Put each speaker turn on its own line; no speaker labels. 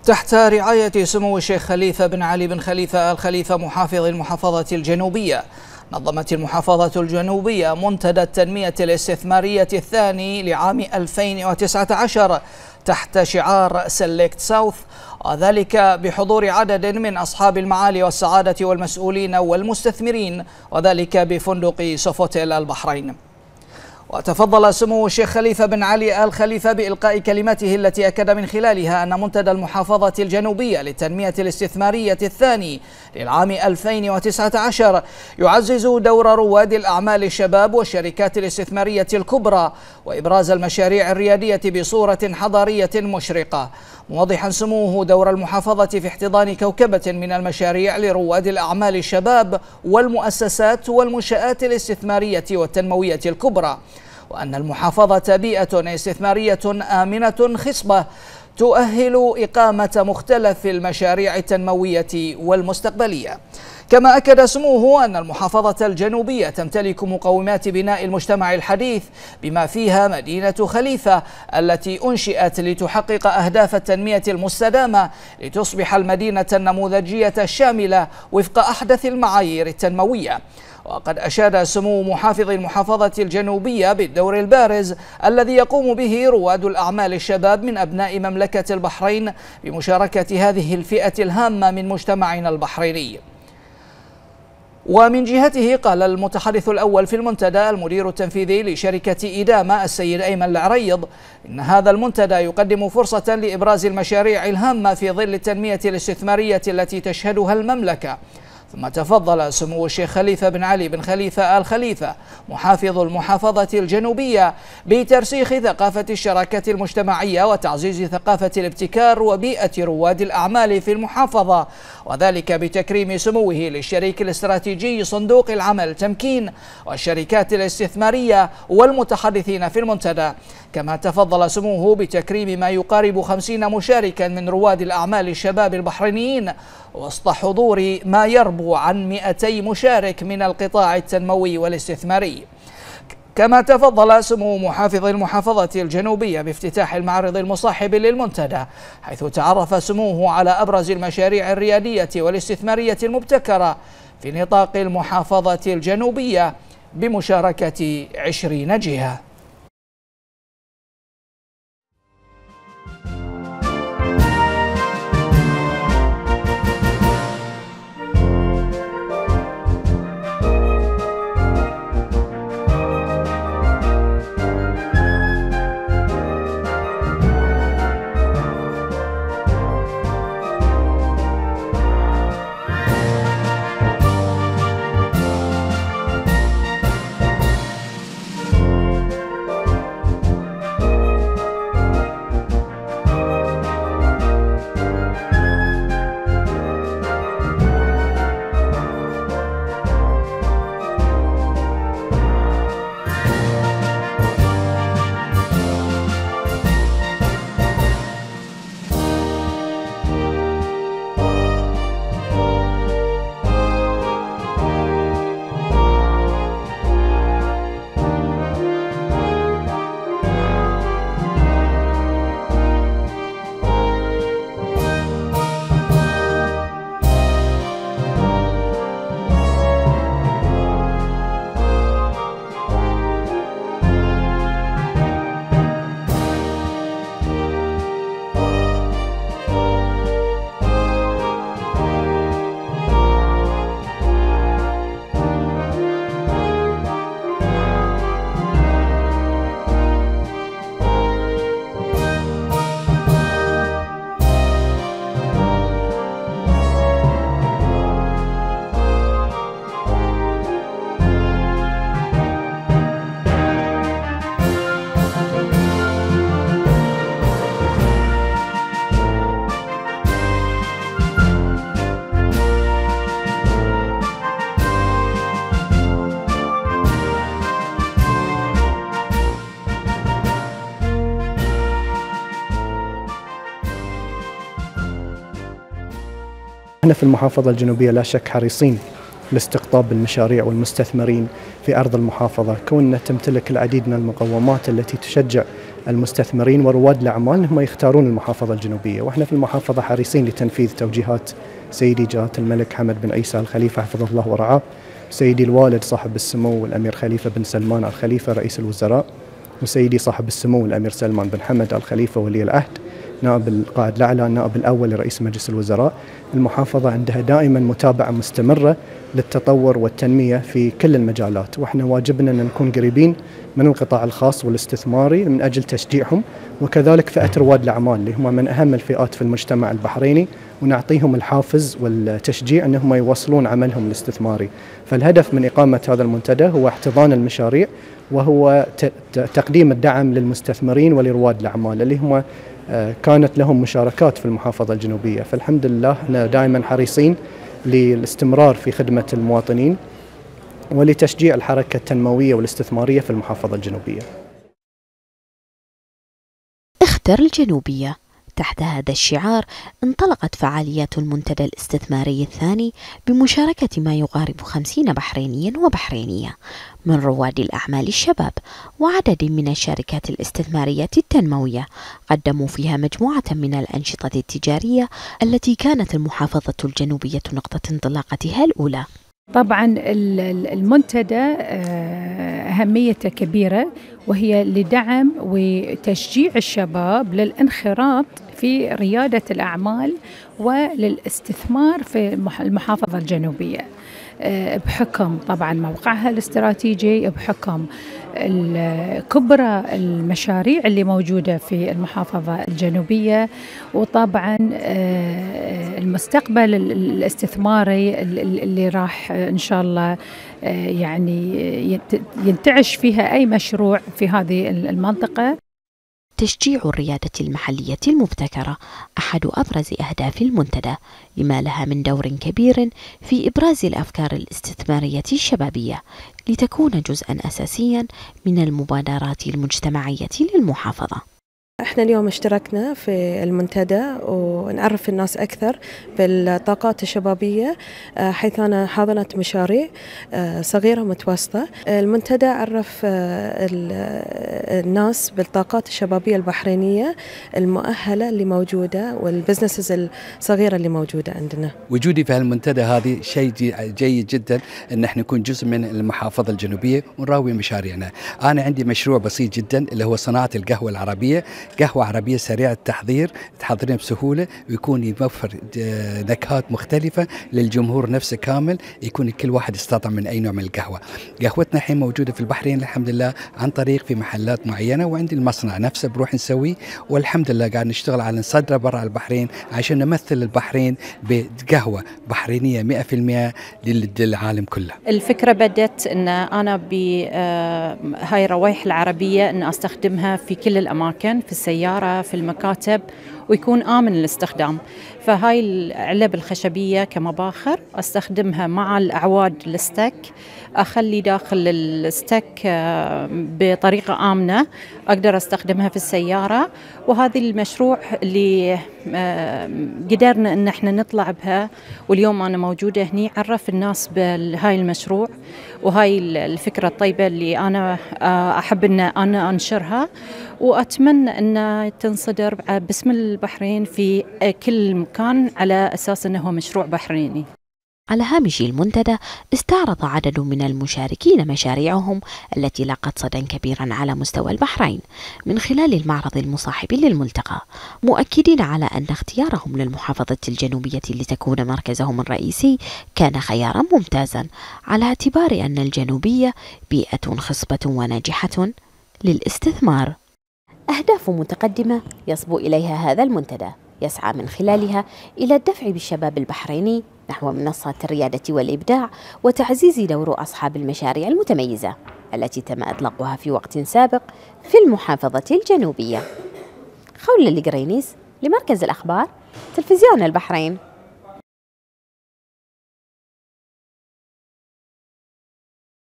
تحت رعاية سمو الشيخ خليفة بن علي بن خليفة آل خليفة محافظ المحافظة الجنوبية، نظمت المحافظة الجنوبية منتدى التنمية الاستثمارية الثاني لعام 2019 تحت شعار سيلكت ساوث، وذلك بحضور عدد من أصحاب المعالي والسعادة والمسؤولين والمستثمرين، وذلك بفندق سوفوتيل البحرين. وتفضل سمو الشيخ خليفة بن علي آل خليفة بإلقاء كلمته التي أكد من خلالها أن منتدى المحافظة الجنوبية للتنمية الاستثمارية الثاني للعام 2019 يعزز دور رواد الأعمال الشباب والشركات الاستثمارية الكبرى وإبراز المشاريع الريادية بصورة حضارية مشرقة، موضحا سموه دور المحافظة في احتضان كوكبة من المشاريع لرواد الأعمال الشباب والمؤسسات والمنشآت الاستثمارية والتنموية الكبرى، وأن المحافظة بيئة استثمارية آمنة خصبة تؤهل إقامة مختلف المشاريع التنموية والمستقبلية. كما أكد سموه أن المحافظة الجنوبية تمتلك مقومات بناء المجتمع الحديث بما فيها مدينة خليفة التي أنشئت لتحقق أهداف التنمية المستدامة لتصبح المدينة النموذجية الشاملة وفق أحدث المعايير التنموية. وقد أشاد سمو محافظ المحافظة الجنوبية بالدور البارز الذي يقوم به رواد الأعمال الشباب من أبناء مملكة البحرين بمشاركة هذه الفئة الهامة من مجتمعنا البحريني. ومن جهته قال المتحدث الأول في المنتدى المدير التنفيذي لشركة إدامة السيد أيمن العريض إن هذا المنتدى يقدم فرصة لإبراز المشاريع الهامة في ظل التنمية الاستثمارية التي تشهدها المملكة. ثم تفضل سمو الشيخ خليفة بن علي بن خليفة آل خليفة محافظ المحافظة الجنوبية بترسيخ ثقافة الشراكة المجتمعية وتعزيز ثقافة الابتكار وبيئة رواد الأعمال في المحافظة، وذلك بتكريم سموه للشريك الاستراتيجي صندوق العمل تمكين والشركات الاستثمارية والمتحدثين في المنتدى. كما تفضل سموه بتكريم ما يقارب 50 مشاركا من رواد الأعمال الشباب البحرينيين وسط حضور ما يربو عن 200 مشارك من القطاع التنموي والاستثماري. كما تفضل سمو محافظ المحافظة الجنوبية بافتتاح المعرض المصاحب للمنتدى، حيث تعرف سموه على أبرز المشاريع الريادية والاستثمارية المبتكرة في نطاق المحافظة الجنوبية بمشاركة 20 جهة.
احنا في المحافظة الجنوبية لا شك حريصين لاستقطاب المشاريع والمستثمرين في أرض المحافظة، كونها تمتلك العديد من المقومات التي تشجع المستثمرين ورواد الأعمال أنهم يختارون المحافظة الجنوبية. وإحنا في المحافظة حريصين لتنفيذ توجيهات سيدي جلالة الملك حمد بن عيسى الخليفة حفظه الله ورعاه، سيدي الوالد صاحب السمو الأمير خليفة بن سلمان الخليفة رئيس الوزراء، وسيدي صاحب السمو الأمير سلمان بن حمد الخليفة ولي العهد نائب القائد الأعلى النائب الأول لرئيس مجلس الوزراء. المحافظة عندها دائما متابعة مستمرة للتطور والتنمية في كل المجالات، وإحنا واجبنا أن نكون قريبين من القطاع الخاص والاستثماري من أجل تشجيعهم، وكذلك فئة رواد الأعمال اللي هم من أهم الفئات في المجتمع البحريني، ونعطيهم الحافز والتشجيع أنهم يوصلون عملهم الاستثماري. فالهدف من إقامة هذا المنتدى هو احتضان المشاريع، وهو تقديم الدعم للمستثمرين ولرواد الأعمال اللي هم كانت لهم مشاركات في المحافظة الجنوبية. فالحمد لله احنا دائما حريصين للاستمرار في خدمة المواطنين ولتشجيع الحركة التنموية والاستثمارية في المحافظة الجنوبية.
اختر الجنوبية. تحت هذا الشعار انطلقت فعاليات المنتدى الاستثماري الثاني بمشاركة ما يقارب 50 بحرينيا وبحرينية من رواد الأعمال الشباب وعدد من الشركات الاستثمارية التنموية، قدموا فيها مجموعة من الأنشطة التجارية التي كانت المحافظة الجنوبية نقطة انطلاقتها الأولى.
طبعا المنتدى أهميته كبيرة، وهي لدعم وتشجيع الشباب للانخراط في ريادة الأعمال وللاستثمار في المحافظة الجنوبية، بحكم طبعا موقعها الاستراتيجي، بحكم كبرى المشاريع اللي موجودة في المحافظة الجنوبية، وطبعا المستقبل الاستثماري اللي راح إن شاء الله يعني ينتعش فيها أي مشروع في هذه المنطقة.
تشجيع الريادة المحلية المبتكرة أحد أبرز أهداف المنتدى، لما لها من دور كبير في إبراز الأفكار الاستثمارية الشبابية لتكون جزءاً أساسياً من المبادرات المجتمعية للمحافظة.
احنا اليوم اشتركنا في المنتدى ونعرف الناس اكثر بالطاقات الشبابيه، حيث انا حاضنت مشاريع صغيره ومتوسطه. المنتدى عرف الناس بالطاقات الشبابيه البحرينيه المؤهله اللي موجوده والبزنسز الصغيره اللي موجوده عندنا.
وجودي في هالمنتدى هذه شيء جيد جدا، ان احنا نكون جزء من المحافظه الجنوبيه ونراوي مشاريعنا. انا عندي مشروع بسيط جدا اللي هو صناعه القهوه العربيه، قهوة عربية سريعة التحضير، تحضرين بسهولة ويكون يوفر نكهات مختلفة للجمهور نفسه كامل، يكون كل واحد يستطعم من أي نوع من القهوة. قهوتنا الحين موجودة في البحرين الحمد لله عن طريق في محلات معينة، وعندي المصنع نفسه بروح نسويه، والحمد لله قاعد نشتغل على نصدره برا البحرين عشان نمثل البحرين بقهوة بحرينية 100% للعالم كله.
الفكرة بدت أن أنا بهاي الروايح العربية أن أستخدمها في كل الأماكن، في السيارة، في المكاتب، ويكون آمن الاستخدام. فهاي العلب الخشبية كمباخر أستخدمها مع الأعواد الستك، أخلي داخل الستك بطريقة آمنة أقدر أستخدمها في السيارة. وهذه المشروع اللي قدرنا أن احنا نطلع بها، واليوم أنا موجودة هني عرف الناس بهاي المشروع وهاي الفكرة الطيبة اللي أنا أحب أن أنا أنشرها، وأتمنى أن تنصدر باسم البحرين في كل مكان على أساس أنه مشروع بحريني.
على هامش المنتدى استعرض عدد من المشاركين مشاريعهم التي لاقت صدى كبيرا على مستوى البحرين من خلال المعرض المصاحب للملتقى، مؤكدين على أن اختيارهم للمحافظة الجنوبية لتكون مركزهم الرئيسي كان خيارا ممتازا، على اعتبار أن الجنوبية بيئة خصبة وناجحة للاستثمار. أهداف متقدمة يصبو إليها هذا المنتدى، يسعى من خلالها إلى الدفع بالشباب البحريني نحو منصات الريادة والإبداع وتعزيز دور أصحاب المشاريع المتميزة التي تم إطلاقها في وقت سابق في المحافظة الجنوبية. خولة القرينيس لمركز الأخبار تلفزيون البحرين.